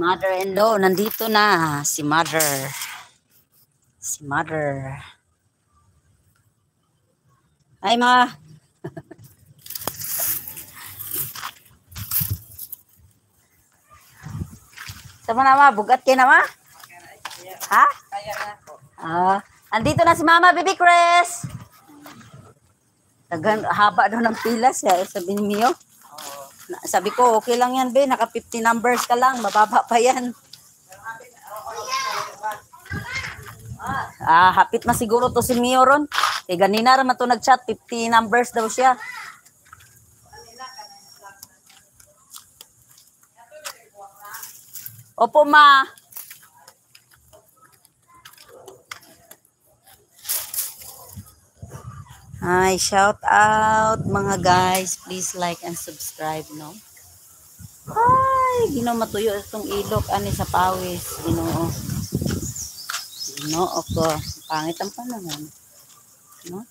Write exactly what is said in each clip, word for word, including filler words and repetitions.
Mother-in-law, nandito na si Mother. Si Mother. Ay, ma. Sama na, ma. Bugat kayo na, ma. Ha? Ah, andito na si Mama, Baby Chris. Tagan, haba daw ng pila siya. Sabi ni Mio. Sabi ko, okay lang yan, be. Naka fifty numbers ka lang. Mababa pa yan. Ah, hapit na siguro to si Mio ron. Eh, ganina naman to nag-chat. fifty numbers daw siya. Opo, ma. Hi, shout out mga guys. Please like and subscribe, no? Ay, Ginoo matuyo itong ilok ani sa pawis, Ginoo. Ginoo ko, pangit ang panahon. No?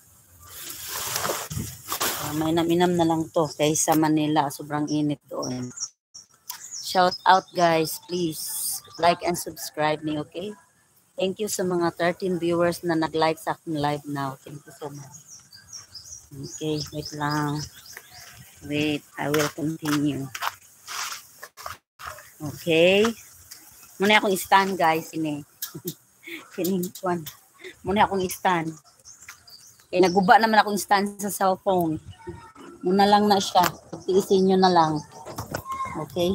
Uh, may naminam na lang to kaysa Manila, sobrang init doon. Shout out guys, please like and subscribe me, okay? Thank you sa mga thirteen viewers na nag-like sa aking live now. Thank you so much. Okay, wait lang. Wait, I will continue. Okay. Muna akong stand guys, ini. Kiningkuan. Muna akong stand. Eh, naguba naman akong stand sa cellphone. Muna lang na siya. Tiisin nyo na lang. Okay.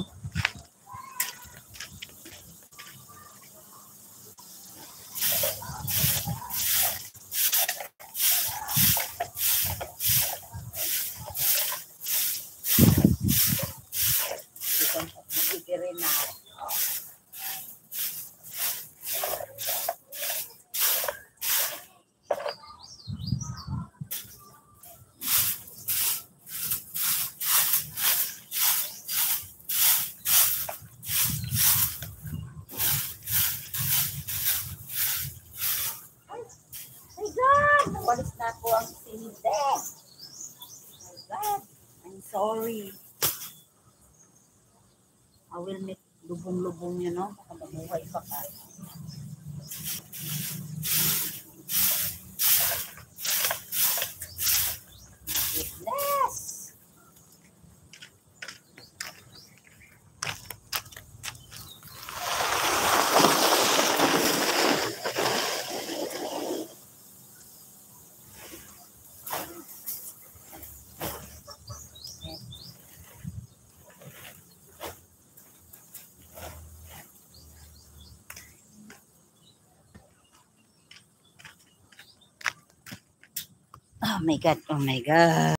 Walis na po ang sinide. My God, I'm sorry. I will make lubong-lubong yun, no? Baka mabuhay pa ka. Goodness! Oh my God, oh my God.